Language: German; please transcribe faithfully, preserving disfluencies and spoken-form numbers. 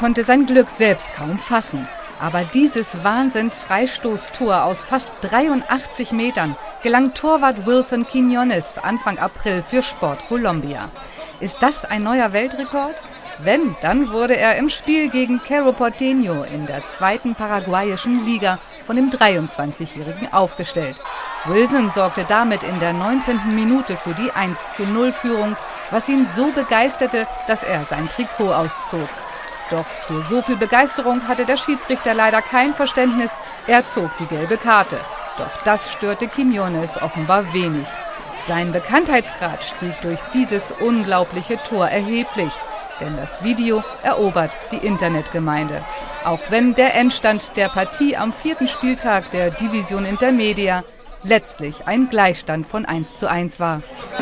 konnte sein Glück selbst kaum fassen. Aber dieses Wahnsinns-Freistoßtor aus fast dreiundachtzig Metern gelang Torwart Wilson Quiñones Anfang April für Sport Colombia. Ist das ein neuer Weltrekord? Wenn, dann wurde er im Spiel gegen Cerro Porteño in der zweiten paraguayischen Liga von dem dreiundzwanzigjährigen aufgestellt. Wilson sorgte damit in der neunzehnten Minute für die eins zu null Führung, was ihn so begeisterte, dass er sein Trikot auszog. Doch für so viel Begeisterung hatte der Schiedsrichter leider kein Verständnis. Er zog die gelbe Karte. Doch das störte Quiñones offenbar wenig. Sein Bekanntheitsgrad stieg durch dieses unglaubliche Tor erheblich. Denn das Video erobert die Internetgemeinde. Auch wenn der Endstand der Partie am vierten Spieltag der División Intermedia letztlich ein Gleichstand von eins zu eins war.